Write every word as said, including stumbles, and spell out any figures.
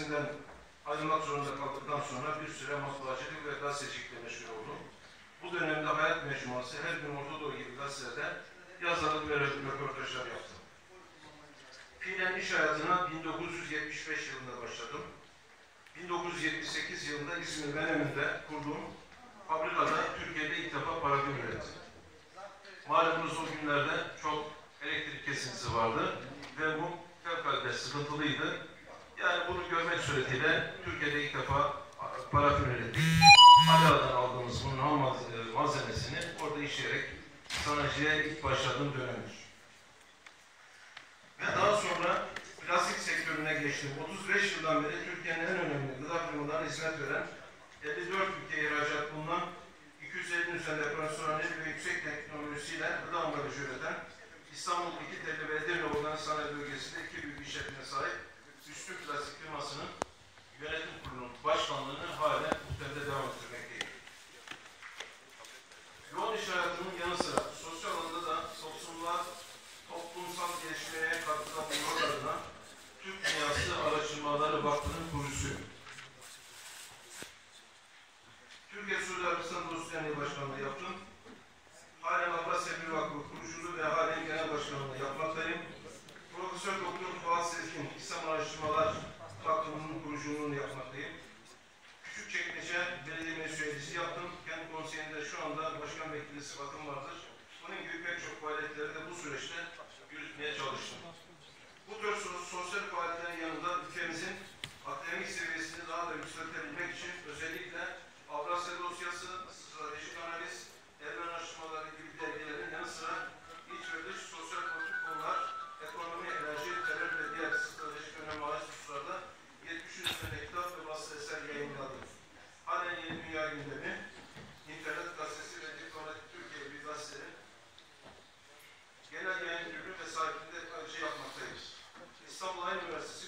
meslesinden ayrılmak zorunda kaldıktan sonra bir süre matbaacılık ve gazetecilikle meşgul oldum. Bu dönemde Hayat Mecmuası, Her Gün Orta Doğu gibi gazetelerde yazarlık ve röportajlar yaptım. Fiilen iş hayatına bin dokuz yüz yetmiş beş yılında başladım. bin dokuz yüz yetmiş sekiz yılında İzmir Menemen'de kurduğum fabrikada Türkiye'de ilk defa parafin ürettim. Malumunuz o günlerde çok elektrik kesintisi vardı ve bu fevkalade sıkıntılıydı. Yani bunu görmek suretiyle Türkiye'de ilk defa parafin ürettik. Ala'dan aldığımız bunun ham malzemesini orada işleyerek sanayiciye ilk başladığım dönemdir. Ve daha sonra plastik sektörüne geçtim. otuz beş yıldan beri Türkiye'nin en önemli gıda firmalarına hizmet veren, elli dört ülkeye ihracat bulunan, iki yüz ellinin üzerinde profesyonel ve yüksek teknolojisiyle gıda ambalajı üreten, İstanbul İkitelli ve Edirne Organ Sanayi Bölgesi'nde iki büyük işletmeye sahip Üstün Plastik firmasının yönetim kurulunun başkanlığını hala muhtemelen devam ettirmekteyim. Yoğun iş hayatının yanı sıra sosyal alanda da toplumlar, toplumsal gelişmeye katkıda bulunmak adına Türk Dünyası Araştırmaları Vakfı'nın kurucusuyum. Türkiye Suudi Arabistan Dost Derneği Başkanlığı yaptım. Halen Avrasya Bir Vakfı kuruculuğu ve halen genel başkanlığı yapmaktayım. Profesör Doktor Fuat Sezgin İslam Araştırmalar Vakfı'nın kuruculuğunu yapmaktayım. Küçükçekmece Belediye Meclis Üyesi yaptım. Kent Konseyi'nde şu anda başkan vekili sıfatım vardır. Bunun gibi pek çok faaliyetleri de bu süreçte yürütmeye çalıştım. Bu tür sosyal faaliyetlerin yanında ülkemizin akademik seviyesini daha da yükseltebilmek için özellikle Avrasya Dosyası, Stratejik Analiz, Ermeni Araştırmaları gibi dergilerin yanı sıra iç ve dış sosyal politik konular, ekonomi, enerji, terör ve diğer stratejik önemli hususlarda yetmişin üzerinde kitap ve basın eser yayınladım. Halen Yeni Dünya Gündemi, İnternet Gazetesi ve Diplomatik Türkiye bir gazetenin genel yayın müdürlüğü ve sahibinde ayrıca yapmaktayız. İstanbul Aynı Üniversitesi